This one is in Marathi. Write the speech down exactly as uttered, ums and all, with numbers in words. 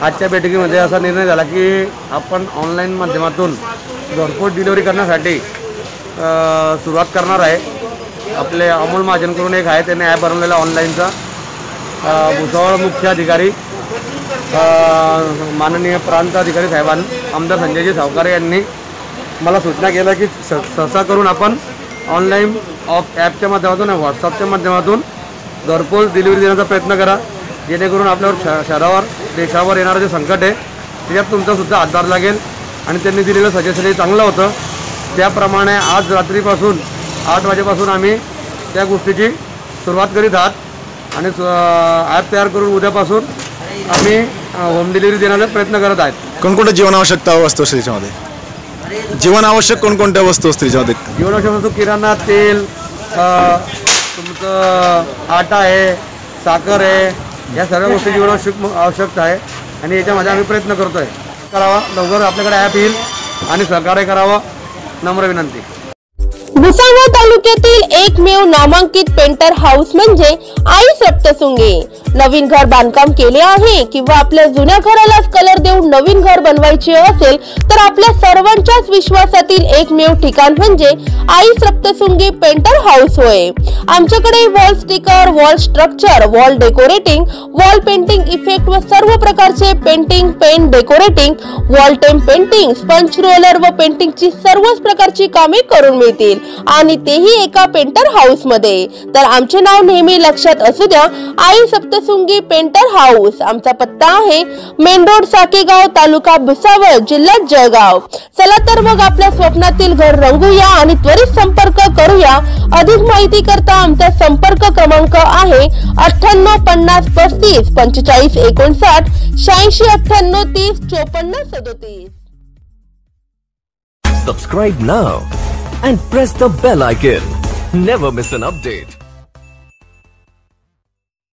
आजच्या बैठकीमध्ये असा निर्णय झाला की आपण ऑनलाईन माध्यमातून घरपोच डिलिव्हरी करण्यासाठी सुरुवात करणार आहे। आपले अमोल महाजनकडून एक आहे, त्यांनी ॲप बनवलेला ऑनलाईनचा। भुसावळ मुख्य अधिकारी माननीय प्रांत अधिकारी साहेबांनी आमदार संजयजी सावकारे यांनी मला सूचना केल्या की सहसा करून आपण ऑनलाईन ऑफ ॲपच्या माध्यमातून व्हॉट्सअपच्या माध्यमातून घरपोच डिलिव्हरी देण्याचा प्रयत्न करा, जेणेकरून आपल्यावर श शहरावर देशावर येणारं जे संकट आहे त्याच्यात तुमचासुद्धा हातभार लागेल। आणि त्यांनी दिलेलं सजेशन चांगलं होतं, त्याप्रमाणे आज रात्रीपासून आठ वाजेपासून आम्ही त्या गोष्टीची सुरुवात करीत आहात आणि ॲप तयार करून उद्यापासून आम्ही होम डिलिव्हरी देण्याचा प्रयत्न करत आहेत। कोणकोणत्या जीवनावश्यकता वस्तू असतील त्याच्यामध्ये? जीवनावश्यक कोणकोणत्या वस्तू असतील त्याच्यामध्ये? जीवनावश्यक वस्तू किराणा तेल, तुमचं आटा आहे, साखर आहे, या सर्व गोष्टी जीवनावश्यक आवश्यकता आहे आणि याच्यामध्ये आम्ही प्रयत्न करतो आहे करावा। लवकर आपल्याकडे ॲप येईल आणि सहकार्य करावं, नम्र विनंती। भुसावळ तालुक्यातील एकमेव नामांकित पेंटर हाऊस म्हणजे आई सप्तशृंगी। नवीन घर बांधकाम केले आहे किंवा आपल्या जुन्या घरालाच कलर देऊन नवीन घर बनवायचे असेल तर आपल्या सर्वांच्याच विश्वासातील एकमेव ठिकाण म्हणजे आई सप्तशृंगी पेंटर हाऊस होय। आमच्याकडे wall sticker, wall structure, wall decorating, wall painting effect व सर्व प्रकारचे painting, paint decorating, wall temp painting, sponge roller व पेंटिंगची सर्वच प्रकारची कामे करून मिळतील आणि तेही एका पेंटर हाऊस मध्ये। तर आमचे नाव नेहमी लक्षात असू द्या, आई सप्तशृंगी पेंटर हाऊस। आमचा पत्ता आहे मेन रोड साकेगाव, तालुका भुसावळ, जिल्हा जळगाव। चला तर मग आपल्या स्वप्नातील घर रंगूया आणि त्वरित संपर्क करूया। अधिक माहिती करता आमचा संपर्क क्रमांक आहे अठ्ठ्याण्णव पन्नास पस्तीस पंचेचाळीस एकोणसाठ शहाऐंशी अठ्ठ्याण्णव तीस चोपन्न सदोतीस। Subscribe now and press the bell icon. Never miss an update.